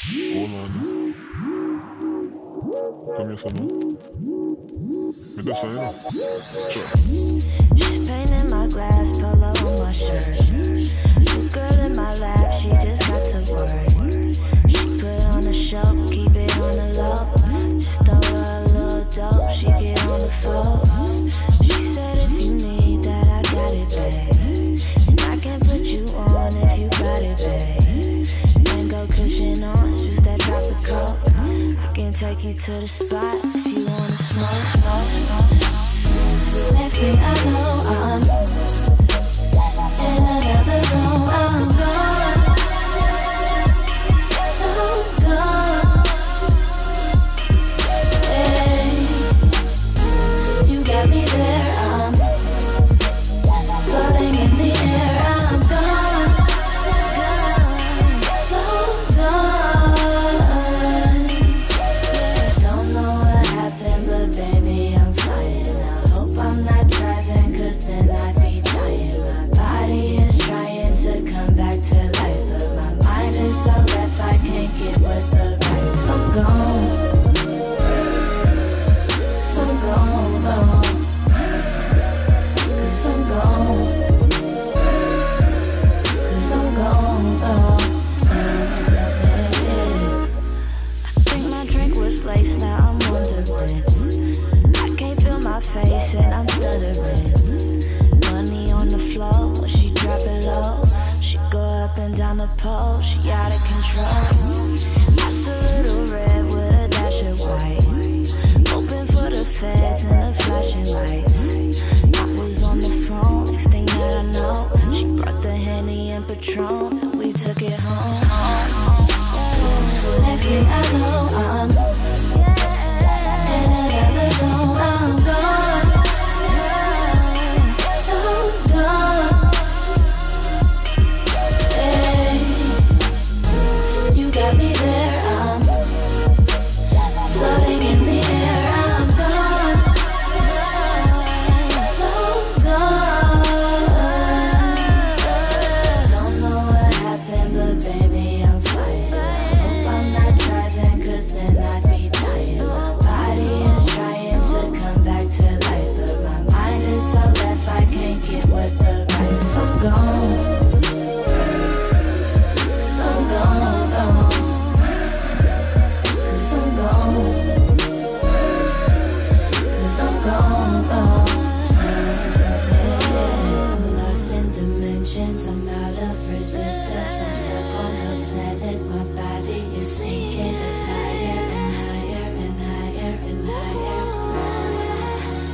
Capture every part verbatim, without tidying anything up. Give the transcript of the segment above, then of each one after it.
Rolando. Comienza, ¿no? Mete esa ahí, Champagne in my glass, polo on my shirt. New girl in my lap, she just got to work. She put on a show, keep it on the low. Just throw her a little dope, she get on the floor. She said if you need that, I got it, babe. And I can put you on if you got it, babe. Mango cushion on, choose that tropical. I can take you to the spot if you wanna smoke. Next thing I know, I'm in another zone. I'm gone, so gone. Hey, you got me there. I'm floating in the air. I'm gone, gone, so gone. Don't know what happened, but baby, I'm flying. I hope I'm not driving, cause then I'd be dying. My body is trying to come back to life, but my mind is so left, I can't get with the right. So gone, so gone, gone. Cause I'm gone, cause I'm gone, gone. I think my drink was laced, now I'm wondering. I can't feel my face and I'm stuttering. Money on the floor, she drop it low. She go up and down the pole, she out of control. That's a little red with a dash of white. Hoping for the feds and the flashing lights. I was on the phone, next thing that I know, she brought the Henny and Patron and we took it home. Next thing I know, I'm in another zone. I'm gone, so gone. Hey, you got me there. I'm floating in the air. I'm gone, so gone. Don't know what happened, but baby, I'm flying. I hope I'm not driving, cause then I'd be dying. My body is trying to come back to life, but my mind is so left, I can't get with the right. So gone, so gone, gone. Cause I'm gone, cause I'm gone, gone. I'm lost in dimensions, I'm out of resistance. I'm stuck on a planet, my body is sinking. It's higher and higher and higher and higher.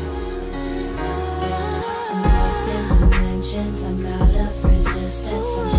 I'm lost in dimensions, I'm out of resistance. I'm